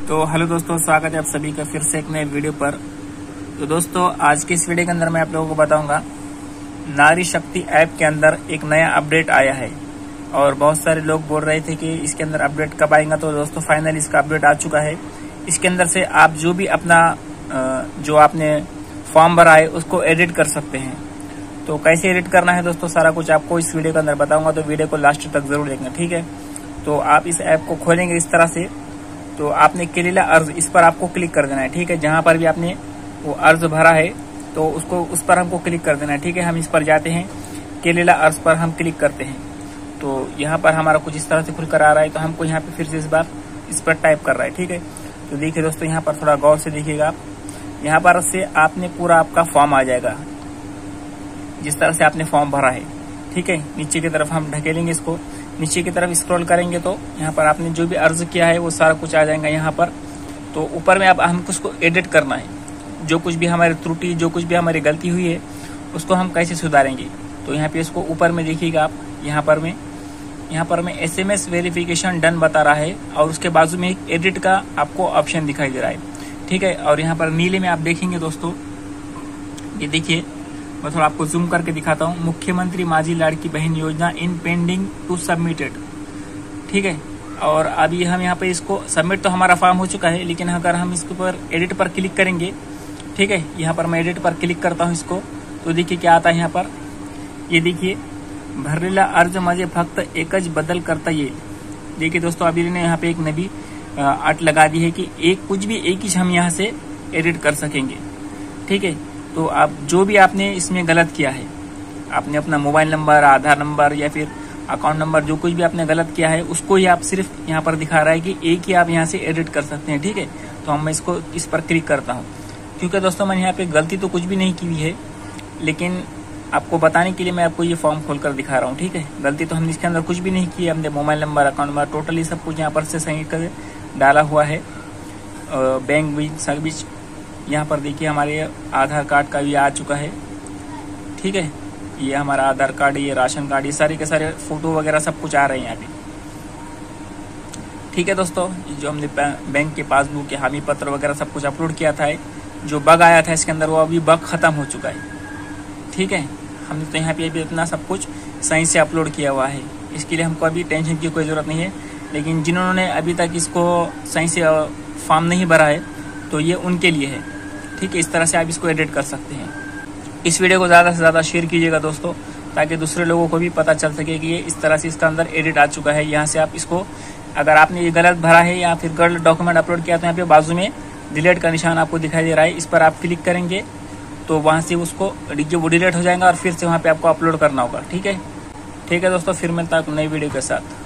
तो हेलो दोस्तों, स्वागत है आप सभी का फिर से एक नए वीडियो पर। तो दोस्तों, आज के इस वीडियो के अंदर मैं आप लोगों को बताऊंगा नारी शक्ति ऐप के अंदर एक नया अपडेट आया है और बहुत सारे लोग बोल रहे थे कि इसके अंदर अपडेट कब आएगा। तो दोस्तों फाइनली इसका अपडेट आ चुका है। इसके अंदर से आप जो भी अपना जो आपने फॉर्म भरा है उसको एडिट कर सकते हैं। तो कैसे एडिट करना है दोस्तों, सारा कुछ आपको इस वीडियो के अंदर बताऊंगा, तो वीडियो को लास्ट तक जरूर देखना, ठीक है। तो आप इस ऐप को खोलेंगे इस तरह से, तो आपने केलेला अर्ज इस पर आपको क्लिक कर देना है, ठीक है। जहां पर भी आपने वो अर्ज भरा है तो उसको उस पर हमको क्लिक कर देना है, ठीक है। हम इस पर जाते हैं, केलेला अर्ज पर हम क्लिक करते हैं तो यहाँ पर हमारा कुछ इस तरह से खुलकर आ रहा है। तो हमको यहाँ पे फिर से इस बार इस पर टाइप कर रहा है, ठीक है। तो देखिए दोस्तों, यहाँ पर थोड़ा गौर से देखिएगा आप, यहाँ पर से आपने पूरा आपका फॉर्म आ जाएगा जिस तरह से आपने फॉर्म भरा है, ठीक है। नीचे की तरफ हम ढकेलेंगे इसको, नीचे की तरफ स्क्रॉल करेंगे तो यहाँ पर आपने जो भी अर्ज किया है वो सारा कुछ आ जाएगा यहाँ पर। तो ऊपर में अब हमको उसको एडिट करना है, जो कुछ भी हमारी त्रुटि, जो कुछ भी हमारी गलती हुई है उसको हम कैसे सुधारेंगे। तो यहाँ पे इसको ऊपर में देखिएगा आप, यहाँ पर में SMS वेरिफिकेशन डन बता रहा है और उसके बाजू में एक एडिट का आपको ऑप्शन दिखाई दे रहा है, ठीक है। और यहाँ पर नीले में आप देखेंगे दोस्तों, ये देखिए, मैं थोड़ा आपको जूम करके दिखाता हूँ। मुख्यमंत्री माझी लाड़की बहन योजना इन पेंडिंग टू सबमिटेड, ठीक है। और अभी हम यहाँ पे इसको सबमिट तो हमारा फॉर्म हो चुका है, लेकिन अगर हम इसके ऊपर एडिट पर क्लिक करेंगे, ठीक है, यहाँ पर मैं एडिट पर क्लिक करता हूँ इसको, तो देखिए क्या आता है यहाँ पर। ये देखिए, भरलेला अर्ज माझे फक्त एकच बदल करता ये। देखिए दोस्तों, अभी ने यहाँ पे एक नवी आर्ट लगा दी है कि कुछ भी एक ही हम यहाँ से एडिट कर सकेंगे, ठीक है। तो आप जो भी आपने इसमें गलत किया है, आपने अपना मोबाइल नंबर, आधार नंबर या फिर अकाउंट नंबर, जो कुछ भी आपने गलत किया है उसको ही आप सिर्फ यहाँ पर दिखा रहा है कि एक ही आप यहाँ से एडिट कर सकते हैं, ठीक है। तो हम मैं इसको इस पर क्लिक करता हूँ, क्योंकि दोस्तों मैंने यहाँ पे गलती तो कुछ भी नहीं की हुई है, लेकिन आपको बताने के लिए मैं आपको ये फॉर्म खोल कर दिखा रहा हूँ, ठीक है। गलती तो हमने इसके अंदर कुछ भी नहीं की है, हमने mobile number, account number, totally सब कुछ यहाँ पर से सही कर डाला हुआ है। बैंक भी सर्विस, यहाँ पर देखिए हमारे आधार कार्ड का भी आ चुका है, ठीक है। ये हमारा आधार कार्ड, ये राशन कार्ड, ये सारे के सारे फोटो वगैरह सब कुछ आ रहे हैं यहाँ पे, ठीक है दोस्तों। जो हमने बैंक के पासबुक के हामी पत्र वगैरह सब कुछ अपलोड किया था, जो बग आया था इसके अंदर वो अभी बग खत्म हो चुका है, ठीक है। हमने तो यहाँ पे अभी इतना सब कुछ सही से अपलोड किया हुआ है, इसके लिए हमको अभी टेंशन की कोई ज़रूरत नहीं है। लेकिन जिन्होंने अभी तक इसको सही से फॉर्म नहीं भरा है तो ये उनके लिए है, ठीक है। इस तरह से आप इसको एडिट कर सकते हैं। इस वीडियो को ज़्यादा से ज़्यादा शेयर कीजिएगा दोस्तों, ताकि दूसरे लोगों को भी पता चल सके कि ये इस तरह से इसका अंदर एडिट आ चुका है। यहाँ से आप इसको, अगर आपने ये गलत भरा है या फिर गलत डॉक्यूमेंट अपलोड किया, तो यहाँ पे बाजू में डिलीट का निशान आपको दिखाई दे रहा है, इस पर आप क्लिक करेंगे तो वहाँ से उसको वो डिलीट हो जाएगा और फिर से वहाँ पे आपको अपलोड करना होगा, ठीक है। ठीक है दोस्तों, फिर मिलता है नई वीडियो के साथ।